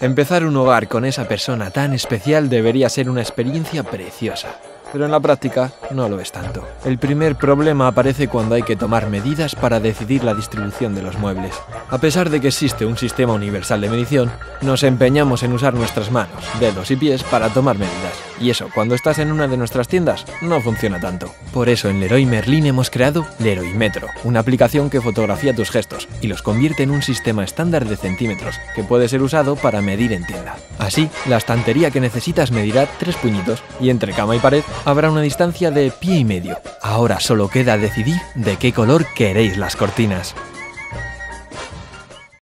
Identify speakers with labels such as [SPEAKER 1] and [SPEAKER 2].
[SPEAKER 1] Empezar un hogar con esa persona tan especial debería ser una experiencia preciosa. Pero en la práctica no lo es tanto. El primer problema aparece cuando hay que tomar medidas para decidir la distribución de los muebles. A pesar de que existe un sistema universal de medición, nos empeñamos en usar nuestras manos, dedos y pies para tomar medidas. Y eso, cuando estás en una de nuestras tiendas, no funciona tanto. Por eso en Leroy Merlin hemos creado Leroy Metro, una aplicación que fotografía tus gestos y los convierte en un sistema estándar de centímetros que puede ser usado para medir en tienda. Así, la estantería que necesitas medirá 3 puñitos y entre cama y pared habrá una distancia de 1,5 pie. Ahora solo queda decidir de qué color queréis las cortinas.